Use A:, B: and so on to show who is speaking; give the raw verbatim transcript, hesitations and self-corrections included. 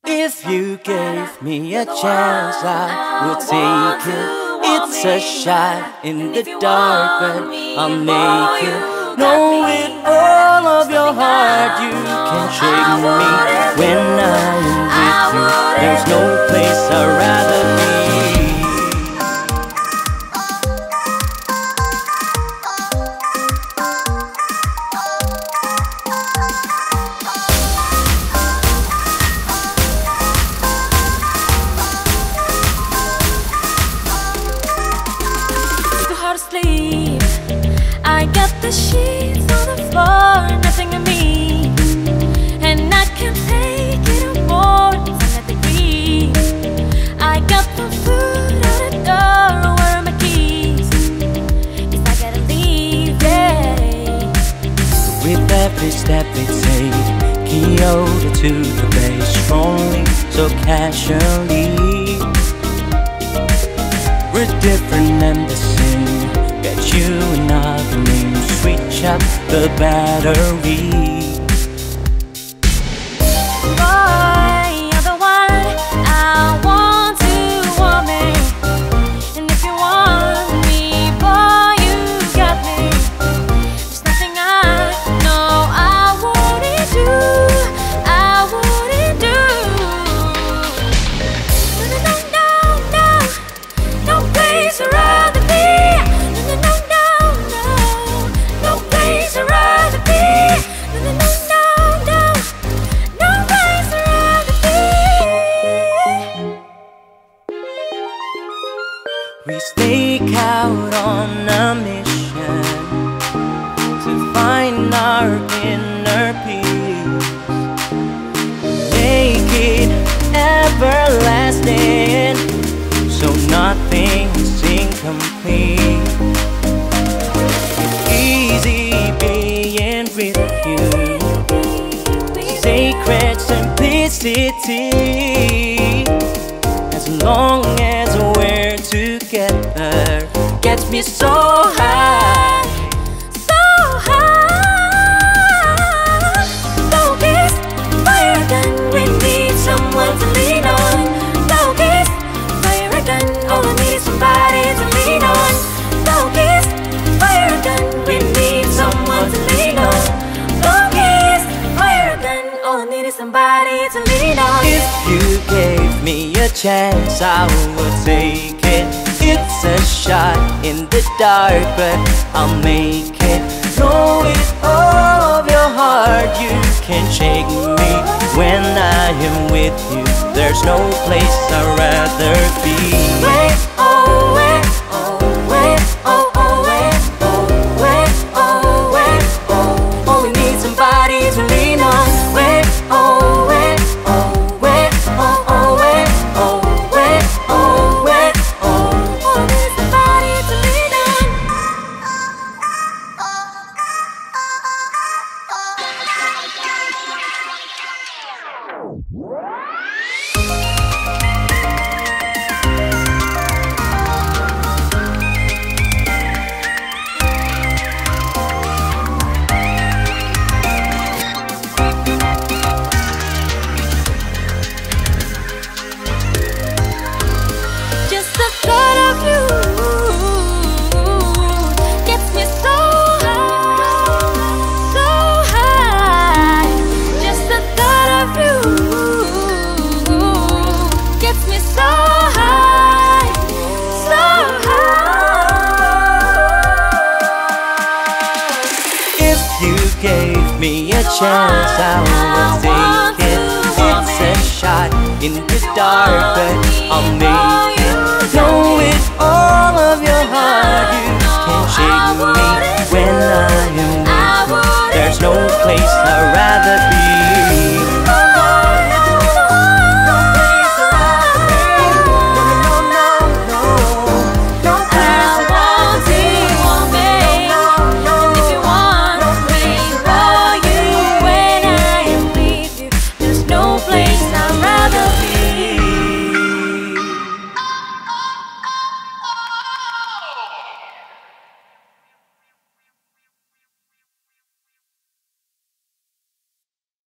A: If you gave me a chance, I would take it. It's a shot in the dark, but I'll make it. Know with all of your heart you can shake me. When I am with you, there's no place I'd rather be.
B: Sleep. I got the sheets on the floor, nothing to me, and I can't take it anymore. It's at the degree. I got the food out the door, where are my keys? Guess I gotta leave, yeah.
A: With every step we take, Kyoto to the bay, strongly, so casually. We're different and the same. Get you another name, switch up the battery.
B: Boy, you're the one I want to want me. And if you want me, boy, you got me. There's nothing I know I wouldn't do, I wouldn't do. No, no, no, no, no place I'd rather be.
A: We stake out on a mission to find our inner peace, make it everlasting, so nothing's incomplete. It's easy being with you, sacred simplicity, as long as we're together, gets me so high,
B: so high. Focus, fire gun, we need someone to lean on. Focus, fire gun, all I need is somebody to lean on. Focus, fire gun, we need someone to lean on. Focus, fire gun, all I need is somebody to lean on.
A: If you gave me a chance, I would take it. It's a shot in the dark, but I'll make it. Know with all of your heart you can shake me. When I am with you, there's no place I'd rather be.
B: Wait, oh, wait, oh, wait, oh, oh, wait, oh, wait, oh, wait, oh. Oh, we need somebody to lean on. Wait, oh, wait, oh, wait, oh, oh, wait, oh, wait, oh, wait, oh. Oh, we need somebody to lean on. Just the thought of you gets me so high, so high. Just the thought of you gets me so high, so high.
A: If you gave me a chance, I would take it. It's a shot in the dark, but I'll make it. Know with all of your heart you can shake me. When I am with you, there's no place I